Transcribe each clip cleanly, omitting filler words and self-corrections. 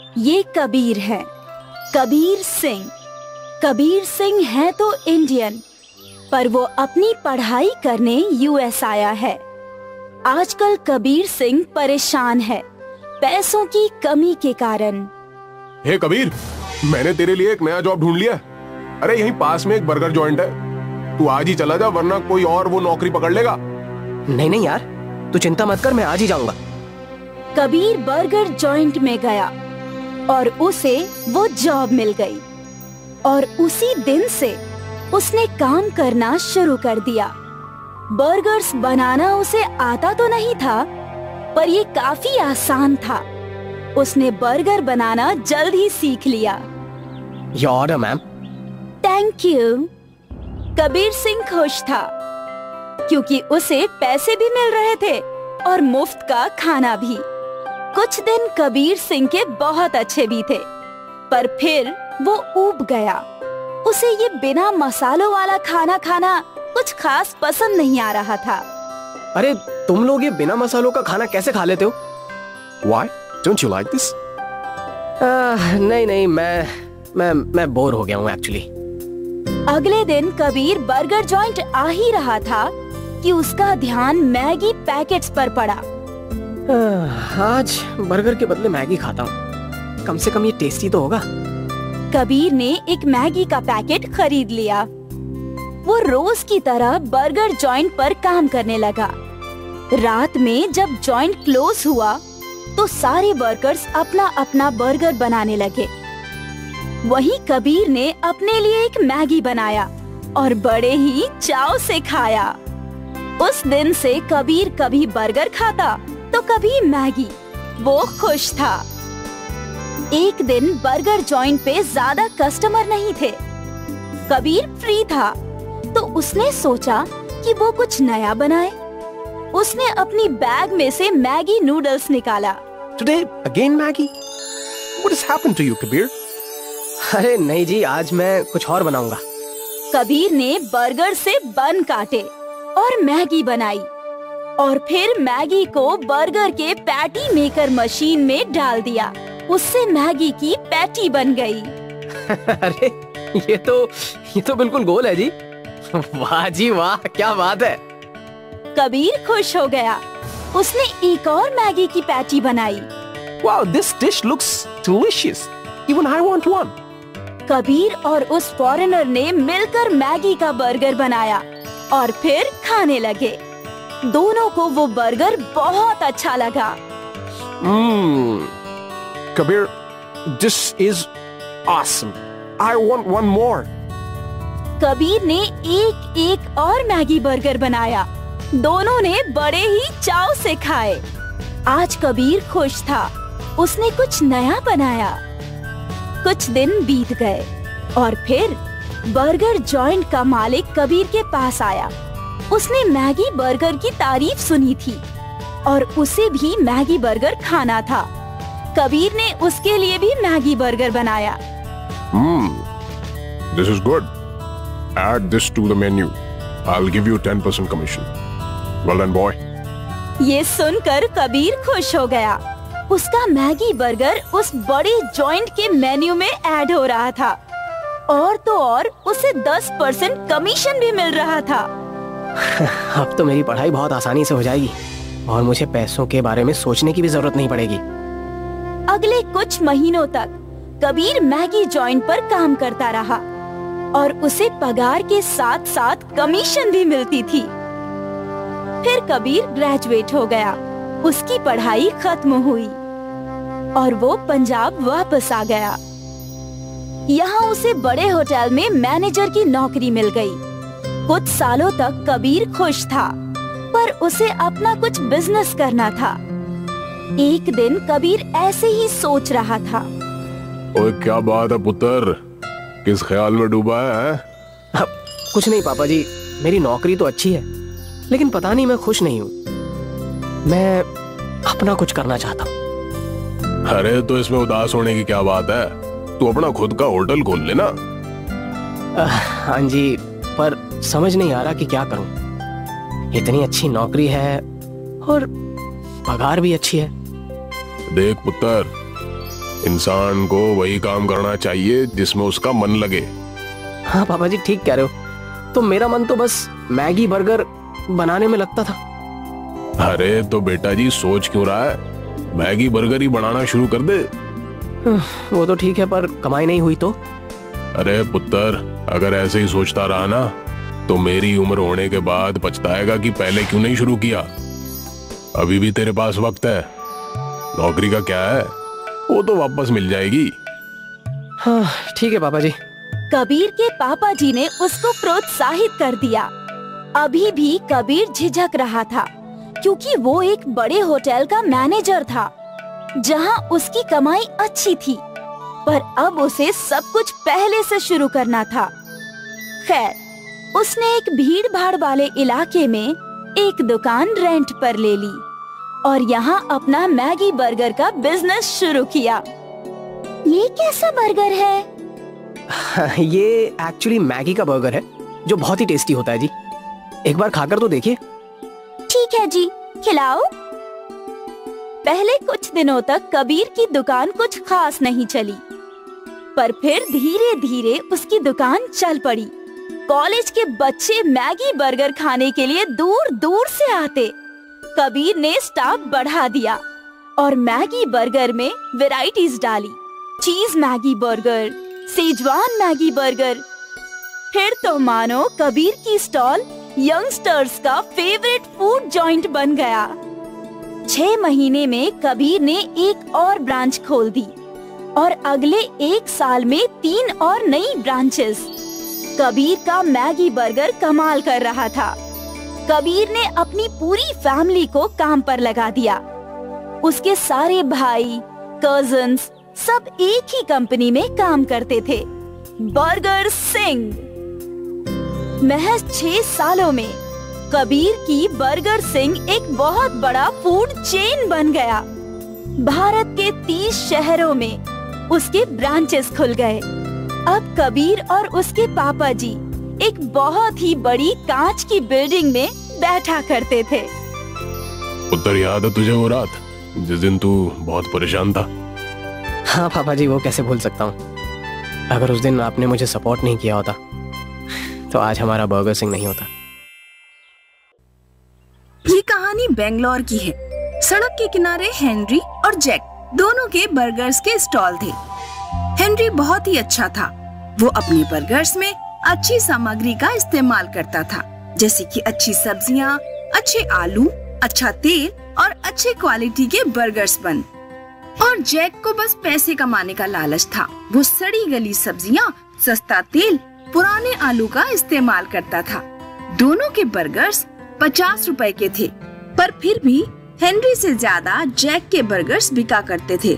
ये कबीर है, कबीर सिंह। कबीर सिंह है तो इंडियन, पर वो अपनी पढ़ाई करने यूएस आया है। आजकल कबीर सिंह परेशान है पैसों की कमी के कारण। हे कबीर, मैंने तेरे लिए एक नया जॉब ढूंढ लिया। अरे यहीं पास में एक बर्गर जॉइंट है, तू आज ही चला जा वरना कोई और वो नौकरी पकड़ लेगा। नहीं नहीं यार, तू चिंता मत कर, मैं आज ही जाऊंगा। कबीर बर्गर जॉइंट में गया और उसे वो जॉब मिल गई और उसी दिन से उसने काम करना शुरू कर दिया। बर्गर्स बनाना उसे आता तो नहीं था, पर ये काफी आसान था। उसने बर्गर बनाना जल्द ही सीख लिया। Your order ma'am. Thank you. Kabir Singh खुश था क्योंकि उसे पैसे भी मिल रहे थे और मुफ्त का खाना भी। कुछ दिन कबीर सिंह के बहुत अच्छे भी थे, पर फिर वो ऊब गया। उसे ये बिना मसालों वाला खाना खाना कुछ खास पसंद नहीं आ रहा था। अरे तुम लोग ये बिना मसालों का खाना कैसे खा लेते हो? Why? Don't you like this? नहीं नहीं, मैं बोर हो गया हूँ एक्चुअली। अगले दिन कबीर बर्गर जॉइंट आ ही रहा था कि उसका ध्यान मैगी पैकेट्स पर पड़ा। आज बर्गर के बदले मैगी खाता हूँ, कम से कम ये टेस्टी तो होगा। कबीर ने एक मैगी का पैकेट खरीद लिया। वो रोज की तरह बर्गर जॉइंट पर काम करने लगा। रात में जब जॉइंट क्लोज हुआ तो सारे वर्कर्स अपना अपना बर्गर बनाने लगे। वहीं कबीर ने अपने लिए एक मैगी बनाया और बड़े ही चाव से खाया। उस दिन से कबीर कभी बर्गर खाता तो कभी मैगी। वो खुश था। एक दिन बर्गर जॉइंट पे ज्यादा कस्टमर नहीं थे। कबीर फ्री था तो उसने सोचा कि वो कुछ नया बनाए। उसने अपनी बैग में से मैगी नूडल्स निकाला। Today again Maggie? What has happened to you, Kabir? अरे नहीं जी, आज मैं कुछ और बनाऊंगा। कबीर ने बर्गर से बन काटे और मैगी बनाई और फिर मैगी को बर्गर के पैटी मेकर मशीन में डाल दिया। उससे मैगी की पैटी बन गई। अरे ये तो बिल्कुल गोल है जी। वाह जी वाह, क्या बात है। कबीर खुश हो गया। उसने एक और मैगी की पैटी बनाई। Wow, this dish looks delicious. Even I want one. Kabir और उस फॉरेनर ने मिलकर मैगी का बर्गर बनाया और फिर खाने लगे। दोनों को वो बर्गर बहुत अच्छा लगा। Kabir, this is awesome. I want one more. Kabir ने एक एक और मैगी बर्गर बनाया। दोनों ने बड़े ही चाव से खाए। आज कबीर खुश था। उसने कुछ नया बनाया। कुछ दिन बीत गए और फिर बर्गर जॉइंट का मालिक कबीर के पास आया। उसने मैगी बर्गर की तारीफ सुनी थी और उसे भी मैगी बर्गर खाना था। कबीर ने उसके लिए भी मैगी बर्गर बनाया। This is good. Add this to the menu. I'll give you 10% commission. Well done, boy. ये सुनकर कबीर खुश हो गया। उसका मैगी बर्गर उस बड़े जॉइंट के मेन्यू में ऐड हो रहा था और तो और उसे 10% कमीशन भी मिल रहा था। अब तो मेरी पढ़ाई बहुत आसानी से हो जाएगी और मुझे पैसों के बारे में सोचने की भी जरूरत नहीं पड़ेगी। अगले कुछ महीनों तक कबीर मैगी जॉइंट पर काम करता रहा और उसे पगार के साथ साथ कमीशन भी मिलती थी। फिर कबीर ग्रेजुएट हो गया। उसकी पढ़ाई खत्म हुई और वो पंजाब वापस आ गया। यहाँ उसे बड़े होटल में मैनेजर की नौकरी मिल गई। कुछ सालों तक कबीर खुश था, पर उसे अपना कुछ बिजनेस करना था। एक दिन कबीर ऐसे ही सोच रहा था। ओए क्या बात है पुत्र, किस ख्याल में डूबा है? कुछ नहीं पापा जी, मेरी नौकरी तो अच्छी है लेकिन पता नहीं मैं खुश नहीं हूँ। मैं अपना कुछ करना चाहता हूँ। अरे तो इसमें उदास होने की क्या बात है, तू अपना खुद का होटल खोल लेना। हाँ जी, पर समझ नहीं आ रहा कि क्या करूँ। इतनी अच्छी नौकरी है और पगार भी अच्छी है। देख पुत्र, इंसान को वही काम करना चाहिए जिसमें उसका मन लगे। हाँ पापा जी ठीक कह रहे हो। तो मेरा मन तो बस मैगी बर्गर बनाने में लगता था। अरे तो बेटा जी सोच क्यों रहा है, मैगी बर्गर ही बनाना शुरू कर दे। वो तो ठीक है, पर कमाई नहीं हुई तो? अरे पुत्र, अगर ऐसे ही सोचता रहा ना तो मेरी उम्र होने के बाद पछताएगा कि पहले क्यों नहीं शुरू किया। अभी भी तेरे पास वक्त है। नौकरी का क्या है, वो तो वापस मिल जाएगी। हाँ ठीक है पापा जी। कबीर के पापा जी ने उसको प्रोत्साहित कर दिया। अभी भी कबीर झिझक रहा था क्योंकि वो एक बड़े होटल का मैनेजर था जहां उसकी कमाई अच्छी थी, पर अब उसे सब कुछ पहले से शुरू करना था। खैर, उसने एक भीड़ भाड़ वाले इलाके में एक दुकान रेंट पर ले ली और यहाँ अपना मैगी बर्गर का बिजनेस शुरू किया। ये कैसा बर्गर है? ये एक्चुअली मैगी का बर्गर है जो बहुत ही टेस्टी होता है जी। एक बार खाकर तो देखिए। ठीक है जी, खिलाओ। पहले कुछ दिनों तक कबीर की दुकान कुछ खास नहीं चली, पर फिर धीरे धीरे उसकी दुकान चल पड़ी। कॉलेज के बच्चे मैगी बर्गर खाने के लिए दूर दूर से आते। कबीर ने स्टाफ बढ़ा दिया और मैगी बर्गर में वैरायटीज डाली। Cheese Maggi burger, Schezwan Maggi burger. फिर तो मानो कबीर की स्टॉल यंगस्टर्स का फेवरेट फूड जॉइंट बन गया। 6 महीने में कबीर ने एक और ब्रांच खोल दी और अगले 1 साल में 3 और नई ब्रांचेस। कबीर का मैगी बर्गर कमाल कर रहा था। कबीर ने अपनी पूरी फैमिली को काम पर लगा दिया। उसके सारे भाई, कजिन्स सब एक ही कंपनी में काम करते थे, बर्गर सिंह। महज 6 सालों में कबीर की बर्गर सिंह एक बहुत बड़ा फूड चेन बन गया। भारत के 30 शहरों में उसके ब्रांचेस खुल गए। अब कबीर और उसके पापा जी एक बहुत ही बड़ी कांच की बिल्डिंग में बैठा करते थे। पुत्र, याद है तुझे वो रात जिस दिन तू बहुत परेशान था? हाँ पापा जी, वो कैसे भूल सकता हूँ। अगर उस दिन आपने मुझे सपोर्ट नहीं किया होता तो आज हमारा बर्गर सिंह नहीं होता। ये कहानी बेंगलोर की है। सड़क के किनारे हेनरी और जैक दोनों के बर्गर्स के स्टॉल थे। हेनरी बहुत ही अच्छा था। वो अपने बर्गर्स में अच्छी सामग्री का इस्तेमाल करता था, जैसे कि अच्छी सब्जियां, अच्छे आलू, अच्छा तेल और अच्छे क्वालिटी के बर्गर्स बन। और जैक को बस पैसे कमाने का लालच था। वो सड़ी गली सब्जियां, सस्ता तेल, पुराने आलू का इस्तेमाल करता था। दोनों के बर्गर्स 50 रुपए के थे, पर फिर भी हेनरी से ज्यादा जैक के बर्गर्स बिका करते थे।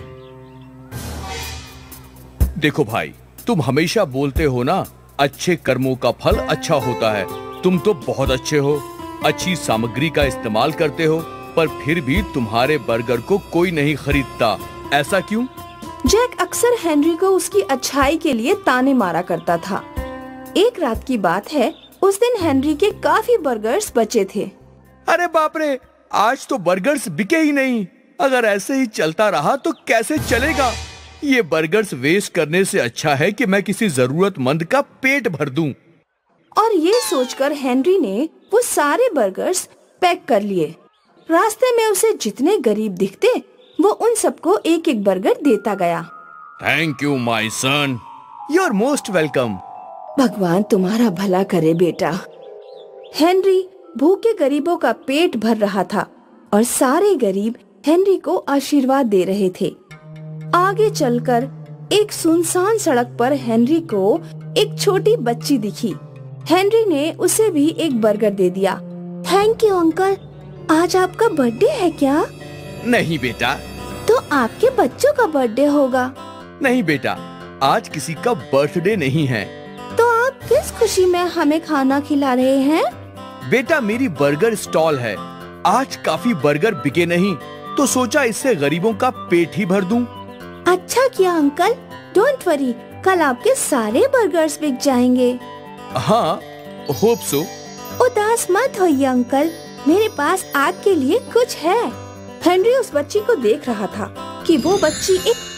देखो भाई, तुम हमेशा बोलते हो ना, अच्छे कर्मों का फल अच्छा होता है। तुम तो बहुत अच्छे हो, अच्छी सामग्री का इस्तेमाल करते हो, पर फिर भी तुम्हारे बर्गर को कोई नहीं खरीदता। ऐसा क्यों? जैक अक्सर हेनरी को उसकी अच्छाई के लिए ताने मारा करता था। एक रात की बात है, उस दिन हेनरी के काफी बर्गर्स बचे थे। अरे बाप रे, आज तो बर्गर्स बिके ही नहीं। अगर ऐसे ही चलता रहा तो कैसे चलेगा? ये बर्गर्स वेस्ट करने से अच्छा है कि मैं किसी जरूरतमंद का पेट भर दूं। और ये सोचकर हेनरी ने वो सारे बर्गर्स पैक कर लिए। रास्ते में उसे जितने गरीब दिखते वो उन सबको एक एक बर्गर देता गया। Thank you my son, you are most welcome. भगवान तुम्हारा भला करे बेटा। हेनरी भूखे गरीबों का पेट भर रहा था और सारे गरीब हेनरी को आशीर्वाद दे रहे थे। आगे चलकर एक सुनसान सड़क पर हेनरी को एक छोटी बच्ची दिखी। हेनरी ने उसे भी एक बर्गर दे दिया। थैंक यू अंकल, आज आपका बर्थडे है क्या? नहीं बेटा। तो आपके बच्चों का बर्थडे होगा। नहीं बेटा, आज किसी का बर्थडे नहीं है। तो आप किस खुशी में हमें खाना खिला रहे हैं? बेटा, मेरी बर्गर स्टॉल है। आज काफी बर्गर बिके नहीं तो सोचा इससे गरीबों का पेट ही भर दूं। अच्छा किया अंकल, डोंट वरी, कल आपके सारे बर्गर्स बिक जाएंगे। हाँ, होप सो। उदास मत होइए अंकल, मेरे पास आपके लिए कुछ है। हेनरी उस बच्ची को देख रहा था कि वो बच्ची एक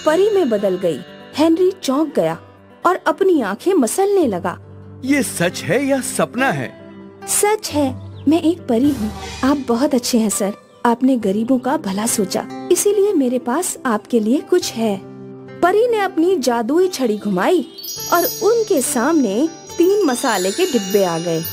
परी में बदल गई। हेनरी चौंक गया और अपनी आंखें मसलने लगा। ये सच है या सपना है? सच है, मैं एक परी हूँ। आप बहुत अच्छे हैं सर। आपने गरीबों का भला सोचा, इसीलिए मेरे पास आपके लिए कुछ है। परी ने अपनी जादुई छड़ी घुमाई और उनके सामने 3 मसाले के डिब्बे आ गए।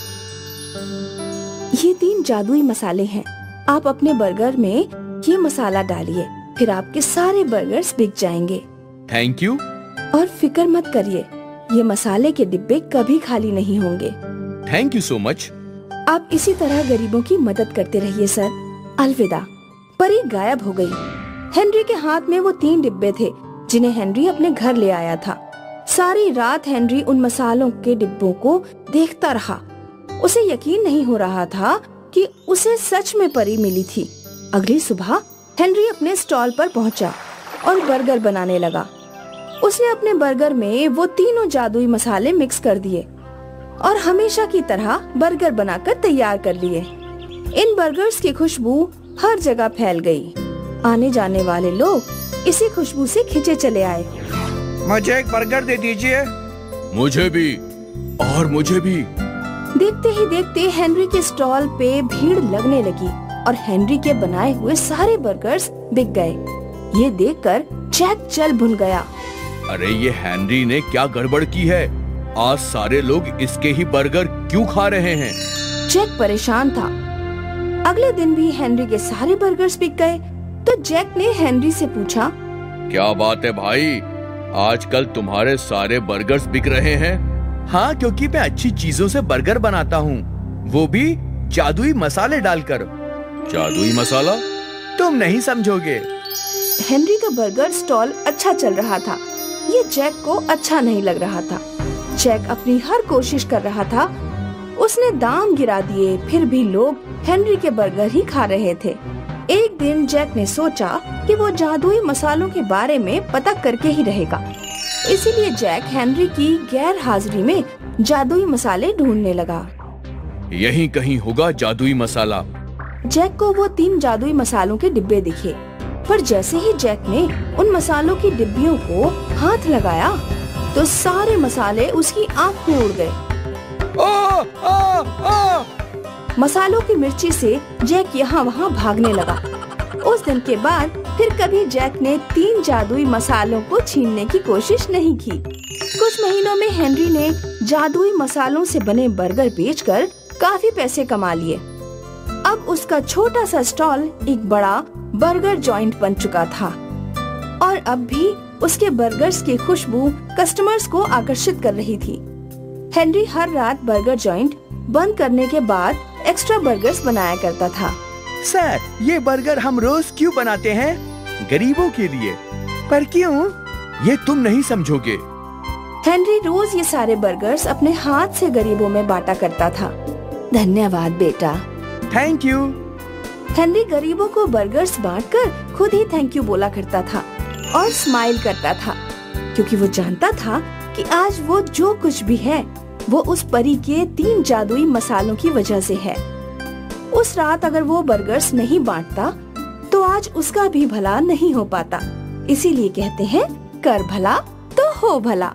ये 3 जादुई मसाले हैं। आप अपने बर्गर में ये मसाला डालिए, फिर आपके सारे बर्गर्स बिक जाएंगे। Thank you. और फिक्र मत करिए, ये मसाले के डिब्बे कभी खाली नहीं होंगे। Thank you so much. आप इसी तरह गरीबों की मदद करते रहिए सर। अलविदा। परी गायब हो गई। हेनरी के हाथ में वो 3 डिब्बे थे जिन्हें हेनरी अपने घर ले आया था। सारी रात हेनरी उन मसालों के डिब्बों को देखता रहा। उसे यकीन नहीं हो रहा था कि उसे सच में परी मिली थी। अगली सुबह हेनरी अपने स्टॉल पर पहुंचा और बर्गर बनाने लगा। उसने अपने बर्गर में वो तीनों जादुई मसाले मिक्स कर दिए और हमेशा की तरह बर्गर बनाकर तैयार कर लिए। इन बर्गर्स की खुशबू हर जगह फैल गई। आने जाने वाले लोग इसी खुशबू से खिंचे चले आए। मुझे एक बर्गर दे दीजिए। मुझे भी, और मुझे भी। देखते ही देखते हेनरी के स्टॉल पे भीड़ लगने लगी और हेनरी के बनाए हुए सारे बर्गर्स बिक गए। ये देखकर जैक जल भुन गया। अरे ये हेनरी ने क्या गड़बड़ की है? आज सारे लोग इसके ही बर्गर क्यों खा रहे हैं? जैक परेशान था। अगले दिन भी हेनरी के सारे बर्गर्स बिक गए। तो जैक ने हेनरी से पूछा, क्या बात है भाई, आजकल तुम्हारे सारे बर्गर्स बिक रहे हैं? हाँ, क्योंकि मैं अच्छी चीजों से बर्गर बनाता हूँ, वो भी जादुई मसाले डालकर। जादुई मसाला? तुम नहीं समझोगे। हेनरी का बर्गर स्टॉल अच्छा चल रहा था। ये जैक को अच्छा नहीं लग रहा था। जैक अपनी हर कोशिश कर रहा था। उसने दाम गिरा दिए, फिर भी लोग हेनरी के बर्गर ही खा रहे थे। एक दिन जैक ने सोचा कि वो जादुई मसालों के बारे में पता करके ही रहेगा। इसीलिए जैक हेनरी की गैर हाजिरी में जादुई मसाले ढूंढने लगा। यहीं कहीं होगा जादुई मसाला। जैक को वो 3 जादुई मसालों के डिब्बे दिखे, पर जैसे ही जैक ने उन मसालों की डिब्बियों को हाथ लगाया तो सारे मसाले उसकी आंख में उड़ गए। मसालों की मिर्ची से जैक यहाँ वहाँ भागने लगा। उस दिन के बाद फिर कभी जैक ने 3 जादुई मसालों को छीनने की कोशिश नहीं की। कुछ महीनों में हेनरी ने जादुई मसालों से बने बर्गर बेचकर काफी पैसे कमा लिए। अब उसका छोटा सा स्टॉल एक बड़ा बर्गर जॉइंट बन चुका था और अब भी उसके बर्गर्स की खुशबू कस्टमर्स को आकर्षित कर रही थी। हेनरी हर रात बर्गर जॉइंट बंद करने के बाद एक्स्ट्रा बर्गर्स बनाया करता था। सर, ये बर्गर हम रोज क्यों बनाते हैं? गरीबों के लिए। पर क्यों? ये तुम नहीं समझोगे। हेनरी रोज ये सारे बर्गर्स अपने हाथ से गरीबों में बांटा करता था। धन्यवाद बेटा। Thank you. हेनरी गरीबों को बर्गर्स बांटकर खुद ही थैंक यू बोला करता था और स्माइल करता था, क्योंकि वो जानता था कि आज वो जो कुछ भी है वो उस परी के 3 जादुई मसालों की वजह से है। उस रात अगर वो बर्गर्स नहीं बांटता तो आज उसका भी भला नहीं हो पाता। इसीलिए कहते हैं, कर भला तो हो भला।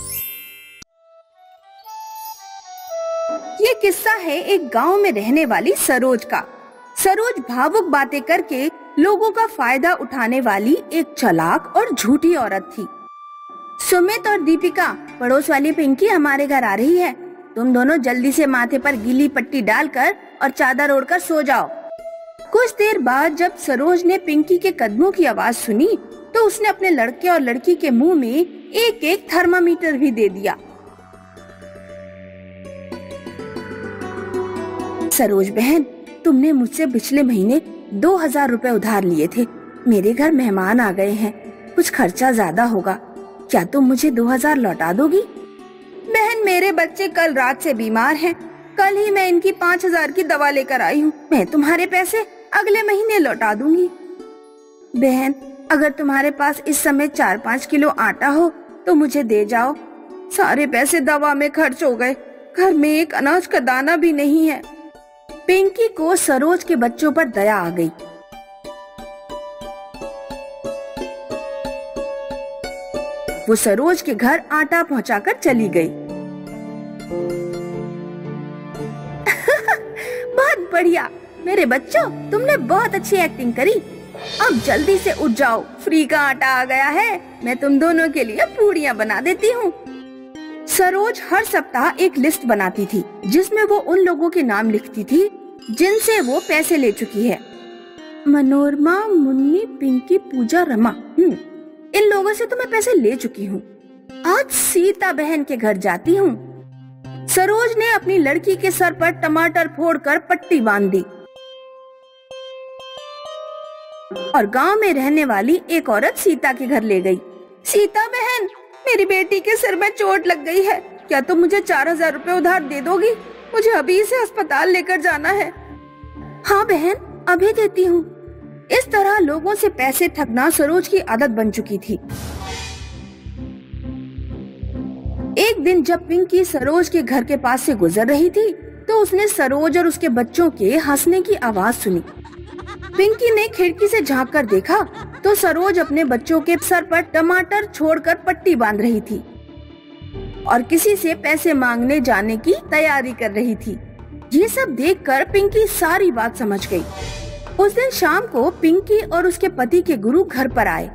ये किस्सा है एक गांव में रहने वाली सरोज का। सरोज भावुक बातें करके लोगों का फायदा उठाने वाली एक चालाक और झूठी औरत थी। सुमित और दीपिका, पड़ोस वाली पिंकी हमारे घर आ रही है। तुम दोनों जल्दी से माथे पर गीली पट्टी डालकर और चादर ओढ़कर सो जाओ। कुछ देर बाद जब सरोज ने पिंकी के कदमों की आवाज सुनी तो उसने अपने लड़के और लड़की के मुंह में एक थर्मामीटर भी दे दिया। सरोज बहन, तुमने मुझसे पिछले महीने 2000 रुपए उधार लिए थे। मेरे घर मेहमान आ गए हैं, कुछ खर्चा ज्यादा होगा। क्या तुम मुझे 2000 लौटा दोगी? बहन, मेरे बच्चे कल रात से बीमार हैं। कल ही मैं इनकी 5000 की दवा लेकर आई हूँ। मैं तुम्हारे पैसे अगले महीने लौटा दूंगी। बहन, अगर तुम्हारे पास इस समय 4-5 किलो आटा हो तो मुझे दे जाओ। सारे पैसे दवा में खर्च हो गए। घर में एक अनाज का दाना भी नहीं है। पिंकी को सरोज के बच्चों पर दया आ गई। वो सरोज के घर आटा पहुंचाकर चली गई। बहुत बढ़िया मेरे बच्चों, तुमने बहुत अच्छी एक्टिंग करी। अब जल्दी से उठ जाओ, फ्री का आटा आ गया है। मैं तुम दोनों के लिए पूड़ियाँ बना देती हूँ। सरोज हर सप्ताह एक लिस्ट बनाती थी जिसमें वो उन लोगों के नाम लिखती थी जिनसे वो पैसे ले चुकी है। मनोरमा, मुन्नी, पिंकी, पूजा, रमा, इन लोगों से तो मैं पैसे ले चुकी हूँ। आज सीता बहन के घर जाती हूँ। सरोज ने अपनी लड़की के सर पर टमाटर फोड़कर पट्टी बांध दी और गांव में रहने वाली एक औरत सीता के घर ले गई। सीता बहन, मेरी बेटी के सिर में चोट लग गई है, क्या तुम मुझे 4000 रुपए उधार दे दोगी? मुझे अभी से अस्पताल लेकर जाना है। हाँ बहन, अभी देती हूँ। इस तरह लोगों से पैसे ठगना सरोज की आदत बन चुकी थी। एक दिन जब पिंकी सरोज के घर के पास से गुजर रही थी तो उसने सरोज और उसके बच्चों के हंसने की आवाज सुनी। पिंकी ने खिड़की से झांक कर देखा तो सरोज अपने बच्चों के सर पर टमाटर छोड़कर पट्टी बांध रही थी और किसी से पैसे मांगने जाने की तैयारी कर रही थी। ये सब देखकर पिंकी सारी बात समझ गई। उस दिन शाम को पिंकी और उसके पति के गुरु घर पर आए।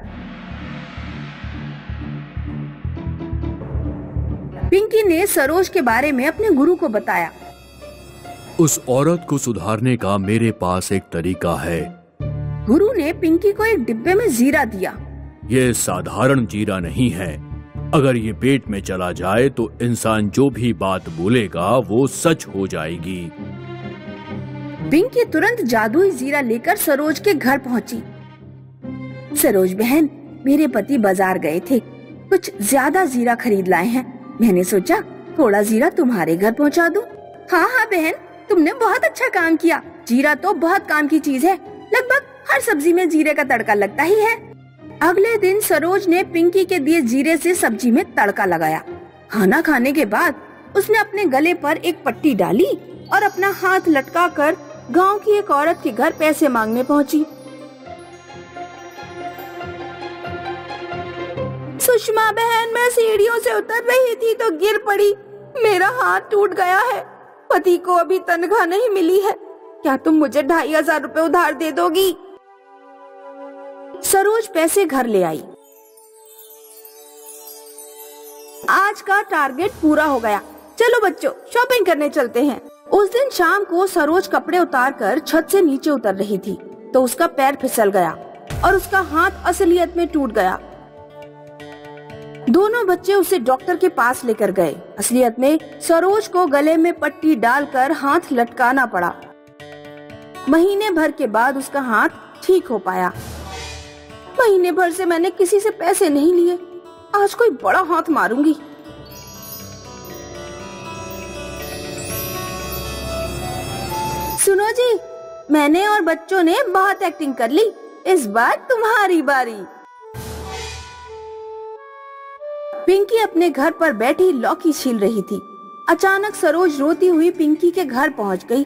पिंकी ने सरोज के बारे में अपने गुरु को बताया। उस औरत को सुधारने का मेरे पास एक तरीका है। गुरु ने पिंकी को एक डिब्बे में जीरा दिया। ये साधारण जीरा नहीं है। अगर ये पेट में चला जाए तो इंसान जो भी बात बोलेगा वो सच हो जाएगी। पिंकी तुरंत जादुई जीरा लेकर सरोज के घर पहुंची। सरोज बहन, मेरे पति बाजार गए थे, कुछ ज्यादा जीरा खरीद लाए हैं। मैंने सोचा थोड़ा जीरा तुम्हारे घर पहुंचा दूं। हाँ हाँ बहन, तुमने बहुत अच्छा काम किया। जीरा तो बहुत काम की चीज है, लगभग हर सब्जी में जीरे का तड़का लगता ही है। अगले दिन सरोज ने पिंकी के दिए जीरे से सब्जी में तड़का लगाया। खाना खाने के बाद उसने अपने गले पर एक पट्टी डाली और अपना हाथ लटकाकर गांव की एक औरत के घर पैसे मांगने पहुंची। सुषमा बहन, मैं सीढ़ियों से उतर रही थी तो गिर पड़ी, मेरा हाथ टूट गया है। पति को अभी तनख्वाह नहीं मिली है, क्या तुम मुझे 2500 रुपए उधार दे दोगी? सरोज पैसे घर ले आई। आज का टारगेट पूरा हो गया, चलो बच्चों शॉपिंग करने चलते हैं। उस दिन शाम को सरोज कपड़े उतारकर छत से नीचे उतर रही थी तो उसका पैर फिसल गया और उसका हाथ असलियत में टूट गया। दोनों बच्चे उसे डॉक्टर के पास लेकर गए। असलियत में सरोज को गले में पट्टी डालकर हाथ लटकाना पड़ा। महीने भर के बाद उसका हाथ ठीक हो पाया। महीने भर से मैंने किसी से पैसे नहीं लिए, आज कोई बड़ा हाथ मारूंगी। सुनो जी, मैंने और बच्चों ने बहुत एक्टिंग कर ली, इस बार तुम्हारी बारी। पिंकी अपने घर पर बैठी लौकी छील रही थी। अचानक सरोज रोती हुई पिंकी के घर पहुंच गई।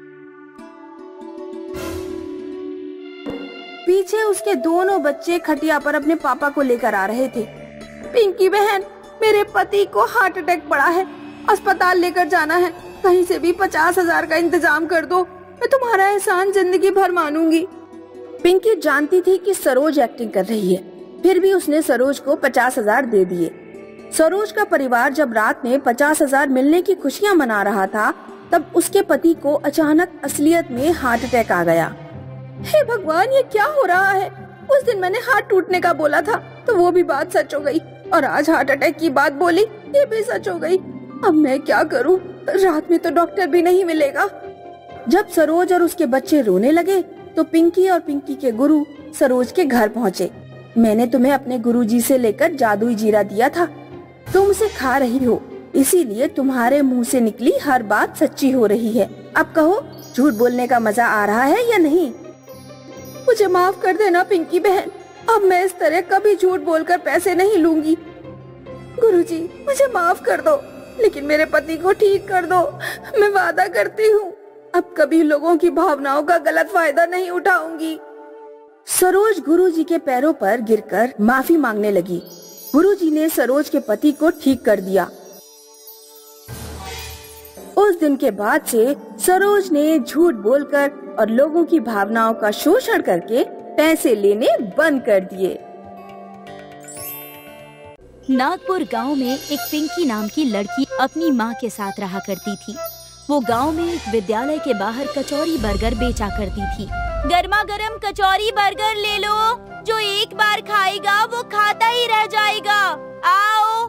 पीछे उसके दोनों बच्चे खटिया पर अपने पापा को लेकर आ रहे थे। पिंकी बहन, मेरे पति को हार्ट अटैक पड़ा है, अस्पताल लेकर जाना है, कहीं से भी 50,000 का इंतजाम कर दो, मैं तुम्हारा एहसान जिंदगी भर मानूंगी। पिंकी जानती थी कि सरोज एक्टिंग कर रही है, फिर भी उसने सरोज को 50,000 दे दिए। सरोज का परिवार जब रात में 50,000 मिलने की खुशियां मना रहा था तब उसके पति को अचानक असलियत में हार्ट अटैक आ गया। हे भगवान, ये क्या हो रहा है? उस दिन मैंने हाथ टूटने का बोला था तो वो भी बात सच हो गई और आज हार्ट अटैक की बात बोली, ये भी सच हो गई। अब मैं क्या करूं? रात में तो डॉक्टर भी नहीं मिलेगा। जब सरोज और उसके बच्चे रोने लगे तो पिंकी और पिंकी के गुरु सरोज के घर पहुँचे। मैंने तुम्हें अपने गुरुजी से लेकर जादुई जीरा दिया था, तुम उसे खा रही हो, इसीलिए तुम्हारे मुंह से निकली हर बात सच्ची हो रही है। अब कहो, झूठ बोलने का मजा आ रहा है या नहीं? मुझे माफ कर देना पिंकी बहन, अब मैं इस तरह कभी झूठ बोलकर पैसे नहीं लूंगी। गुरुजी, मुझे माफ कर दो, लेकिन मेरे पति को ठीक कर दो, मैं वादा करती हूँ अब कभी लोगों की भावनाओं का गलत फायदा नहीं उठाऊंगी। सरोज गुरुजी के पैरों पर गिरकर माफी मांगने लगी। गुरुजी ने सरोज के पति को ठीक कर दिया। उस दिन के बाद से सरोज ने झूठ बोलकर और लोगों की भावनाओं का शोषण करके पैसे लेने बंद कर दिए। नागपुर गांव में एक पिंकी नाम की लड़की अपनी माँ के साथ रहा करती थी। वो गांव में एक विद्यालय के बाहर कचौरी बर्गर बेचा करती थी। गर्मा गर्म कचौरी बर्गर ले लो, जो एक बार खाएगा वो खाता ही रह जाएगा। आओ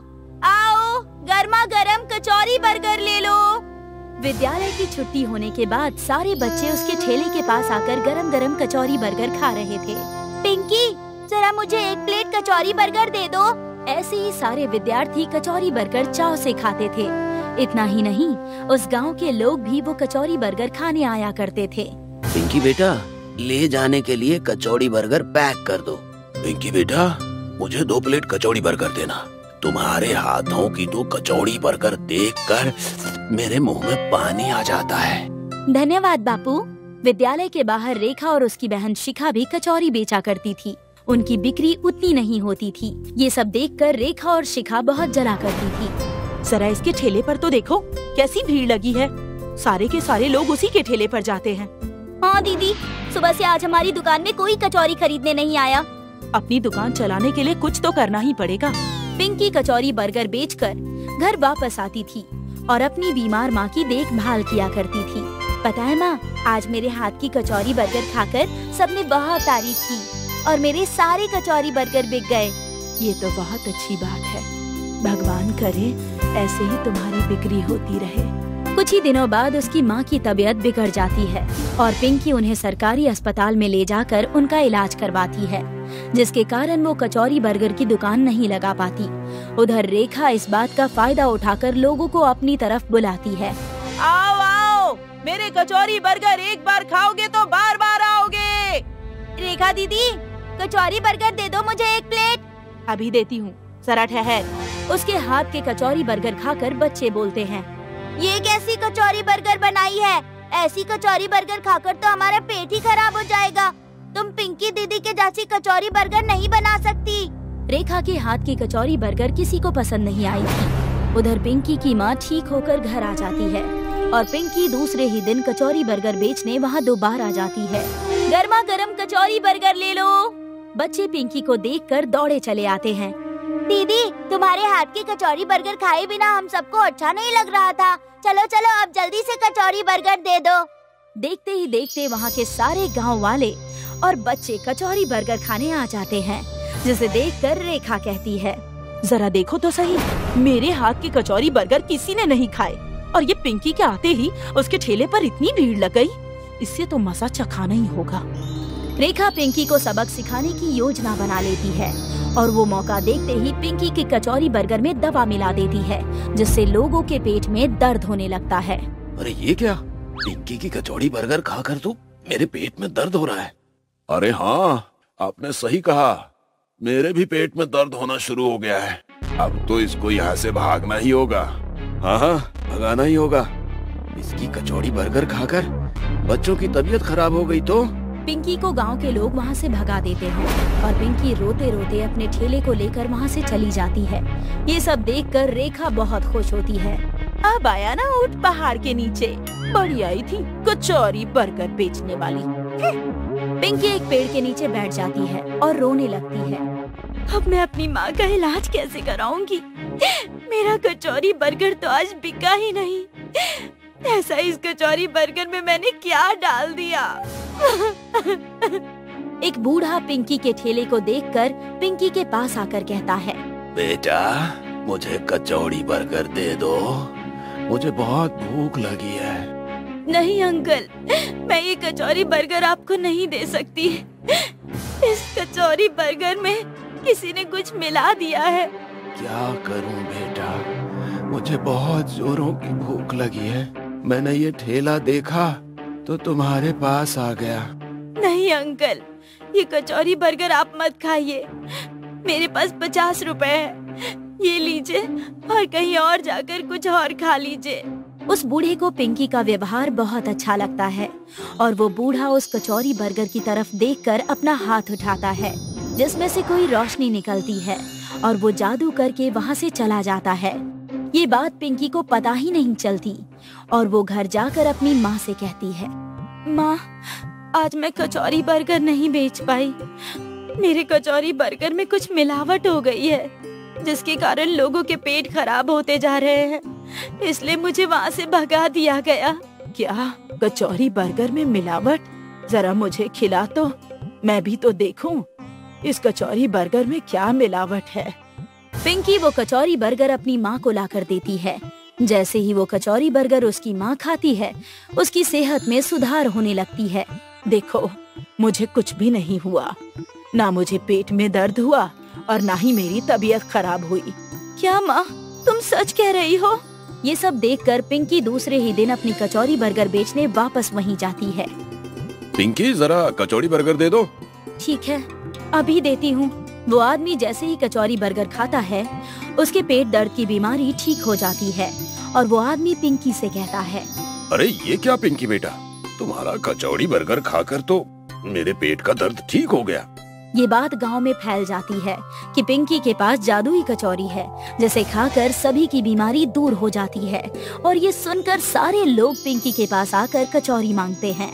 आओ, गर्मा गर्म कचौरी बर्गर ले लो। विद्यालय की छुट्टी होने के बाद सारे बच्चे उसके ठेले के पास आकर गरम गरम कचौरी बर्गर खा रहे थे। पिंकी, जरा मुझे एक प्लेट कचौरी बर्गर दे दो। ऐसे ही सारे विद्यार्थी कचौरी बर्गर चाव से खाते थे। इतना ही नहीं, उस गांव के लोग भी वो कचौरी बर्गर खाने आया करते थे। पिंकी बेटा, ले जाने के लिए कचौड़ी बर्गर पैक कर दो। पिंकी बेटा, मुझे 2 प्लेट कचौड़ी बर्गर देना। तुम्हारे हाथों की तो कचौड़ी बर्गर देखकर मेरे मुंह में पानी आ जाता है। धन्यवाद बापू। विद्यालय के बाहर रेखा और उसकी बहन शिखा भी कचौरी बेचा करती थी। उनकी बिक्री उतनी नहीं होती थी। ये सब देखकर रेखा और शिखा बहुत जला करती थी। जरा इसके ठेले पर तो देखो, कैसी भीड़ लगी है। सारे के सारे लोग उसी के ठेले पर जाते हैं। हाँ दीदी, सुबह से आज हमारी दुकान में कोई कचौरी खरीदने नहीं आया। अपनी दुकान चलाने के लिए कुछ तो करना ही पड़ेगा। पिंकी कचौरी बर्गर बेचकर घर वापस आती थी और अपनी बीमार माँ की देखभाल किया करती थी। पता है माँ, आज मेरे हाथ की कचौरी बर्गर खाकर सबने बहुत तारीफ की और मेरे सारे कचौरी बर्गर बिक गए। ये तो बहुत अच्छी बात है। भगवान करे ऐसे ही तुम्हारी बिक्री होती रहे। कुछ ही दिनों बाद उसकी माँ की तबीयत बिगड़ जाती है और पिंकी उन्हें सरकारी अस्पताल में ले जाकर उनका इलाज करवाती है, जिसके कारण वो कचौरी बर्गर की दुकान नहीं लगा पाती। उधर रेखा इस बात का फायदा उठाकर लोगों को अपनी तरफ बुलाती है। आओ आओ, मेरे कचौरी बर्गर एक बार खाओगे तो बार बार आओगे। रेखा दीदी, कचौरी बर्गर दे दो मुझे 1 प्लेट। अभी देती हूँ, जरा ठहर। उसके हाथ के कचौरी बर्गर खाकर बच्चे बोलते हैं, ये कैसी कचौरी बर्गर बनाई है? ऐसी कचौरी बर्गर खाकर तो हमारा पेट ही खराब हो जाएगा। तुम पिंकी दीदी के जैसी कचौरी बर्गर नहीं बना सकती। रेखा के हाथ की कचौरी बर्गर किसी को पसंद नहीं आई थी। उधर पिंकी की माँ ठीक होकर घर आ जाती है और पिंकी दूसरे ही दिन कचौरी बर्गर बेचने वहाँ दोबारा जाती है। गर्मा गर्म कचौरी बर्गर ले लो। बच्चे पिंकी को देखकर दौड़े चले आते हैं। दीदी, तुम्हारे हाथ की कचौरी बर्गर खाए बिना हम सबको अच्छा नहीं लग रहा था। चलो चलो, अब जल्दी से कचौरी बर्गर दे दो। देखते ही देखते वहाँ के सारे गांव वाले और बच्चे कचौरी बर्गर खाने आ जाते हैं, जिसे देखकर रेखा कहती है, जरा देखो तो सही, मेरे हाथ की कचौरी बर्गर किसी ने नहीं खाए और ये पिंकी के आते ही उसके ठेले पर इतनी भीड़ लग गई। इससे तो मजा चखाना ही होगा। रेखा पिंकी को सबक सिखाने की योजना बना लेती है और वो मौका देखते ही पिंकी की कचौरी बर्गर में दवा मिला देती है, जिससे लोगों के पेट में दर्द होने लगता है। अरे ये क्या? पिंकी की कचौड़ी बर्गर खाकर तो मेरे पेट में दर्द हो रहा है। अरे हाँ, आपने सही कहा, मेरे भी पेट में दर्द होना शुरू हो गया है। अब तो इसको यहाँ से भागना ही होगा। हाँ, भगाना ही होगा। इसकी कचौड़ी बर्गर खाकर बच्चों की तबीयत खराब हो गई तो। पिंकी को गांव के लोग वहां से भगा देते हैं और पिंकी रोते रोते अपने ठेले को लेकर वहां से चली जाती है। ये सब देखकर रेखा बहुत खुश होती है। अब आया ना ऊंट पहाड़ के नीचे, बड़ी आई थी कचौरी बर्गर बेचने वाली। पिंकी एक पेड़ के नीचे बैठ जाती है और रोने लगती है। अब मैं अपनी माँ का इलाज कैसे कराऊंगी? मेरा कचौरी बर्गर तो आज बिका ही नहीं। ऐसा इस कचौरी बर्गर में मैंने क्या डाल दिया? एक बूढ़ा पिंकी के ठेले को देखकर पिंकी के पास आकर कहता है, बेटा, मुझे कचौड़ी बर्गर दे दो, मुझे बहुत भूख लगी है। नहीं अंकल, मैं ये कचौरी बर्गर आपको नहीं दे सकती। इस कचौरी बर्गर में किसी ने कुछ मिला दिया है। क्या करूं बेटा, मुझे बहुत जोरों की भूख लगी है। मैंने ये ठेला देखा तो तुम्हारे पास आ गया। नहीं अंकल, ये कचौरी बर्गर आप मत खाइए। मेरे पास 50 रुपए है, ये लीजिए और कहीं और जाकर कुछ और खा लीजिए। उस बूढ़े को पिंकी का व्यवहार बहुत अच्छा लगता है और वो बूढ़ा उस कचौरी बर्गर की तरफ देखकर अपना हाथ उठाता है जिसमें से कोई रोशनी निकलती है और वो जादू करके वहाँ से चला जाता है। ये बात पिंकी को पता ही नहीं चलती और वो घर जाकर अपनी माँ से कहती है, माँ, आज मैं कचौरी बर्गर नहीं बेच पाई। मेरे कचौरी बर्गर में कुछ मिलावट हो गई है जिसके कारण लोगों के पेट खराब होते जा रहे हैं, इसलिए मुझे वहाँ से भगा दिया गया। क्या कचौरी बर्गर में मिलावट? जरा मुझे खिला तो, मैं भी तो देखूं इस कचौरी बर्गर में क्या मिलावट है। पिंकी वो कचौरी बर्गर अपनी माँ को लाकर देती है। जैसे ही वो कचौरी बर्गर उसकी माँ खाती है, उसकी सेहत में सुधार होने लगती है। देखो, मुझे कुछ भी नहीं हुआ, ना मुझे पेट में दर्द हुआ और ना ही मेरी तबीयत खराब हुई। क्या माँ, तुम सच कह रही हो? ये सब देखकर पिंकी दूसरे ही दिन अपनी कचौरी बर्गर बेचने वापस वहीं जाती है। पिंकी, जरा कचौड़ी बर्गर दे दो। ठीक है, अभी देती हूँ। वो आदमी जैसे ही कचौरी बर्गर खाता है, उसके पेट दर्द की बीमारी ठीक हो जाती है और वो आदमी पिंकी से कहता है, अरे ये क्या पिंकी बेटा, तुम्हारा कचौड़ी बर्गर खाकर तो मेरे पेट का दर्द ठीक हो गया। ये बात गांव में फैल जाती है कि पिंकी के पास जादुई कचौरी है जिसे खाकर सभी की बीमारी दूर हो जाती है और ये सुनकर सारे लोग पिंकी के पास आकर कचौरी मांगते हैं।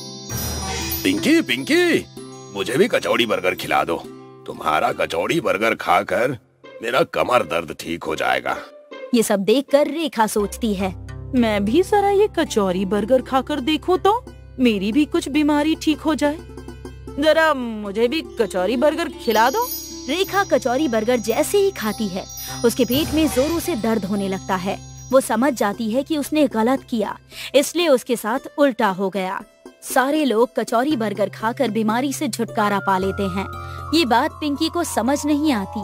पिंकी, पिंकी, मुझे भी कचौड़ी बर्गर खिला दो। तुम्हारा कचौड़ी बर्गर खाकर मेरा कमर दर्द ठीक हो जाएगा। ये सब देखकर रेखा सोचती है, मैं भी जरा ये कचौरी बर्गर खाकर देखूं तो मेरी भी कुछ बीमारी ठीक हो जाए। जरा मुझे भी कचौरी बर्गर खिला दो। रेखा कचौरी बर्गर जैसे ही खाती है, उसके पेट में जोरों से दर्द होने लगता है। वो समझ जाती है कि उसने गलत किया, इसलिए उसके साथ उल्टा हो गया। सारे लोग कचौरी बर्गर खाकर बीमारी से छुटकारा पा लेते हैं। ये बात पिंकी को समझ नहीं आती।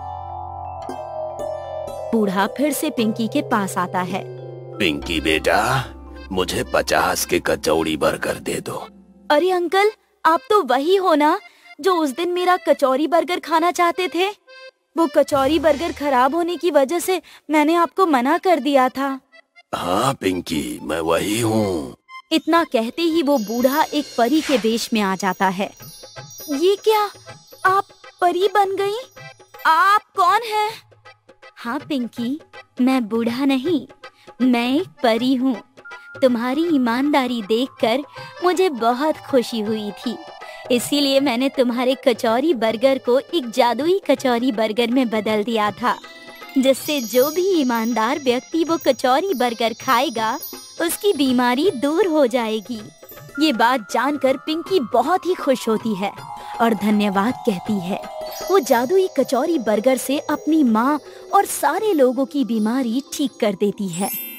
बूढ़ा फिर से पिंकी के पास आता है। पिंकी बेटा, मुझे 50 के कचौड़ी बर्गर दे दो। अरे अंकल, आप तो वही हो ना जो उस दिन मेरा कचौरी बर्गर खाना चाहते थे? वो कचौरी बर्गर खराब होने की वजह से मैंने आपको मना कर दिया था। हाँ पिंकी, मैं वही हूँ। इतना कहते ही वो बूढ़ा एक परी के वेश में आ जाता है। ये क्या, आप परी बन गई? आप कौन हैं? हाँ पिंकी, मैं बूढ़ा नहीं, मैं एक परी हूँ। तुम्हारी ईमानदारी देखकर मुझे बहुत खुशी हुई थी, इसीलिए मैंने तुम्हारे कचौरी बर्गर को एक जादुई कचौरी बर्गर में बदल दिया था, जिससे जो भी ईमानदार व्यक्ति वो कचौरी बर्गर खाएगा उसकी बीमारी दूर हो जाएगी। ये बात जानकर पिंकी बहुत ही खुश होती है और धन्यवाद कहती है। वो जादुई कचौरी बर्गर से अपनी माँ और सारे लोगों की बीमारी ठीक कर देती है।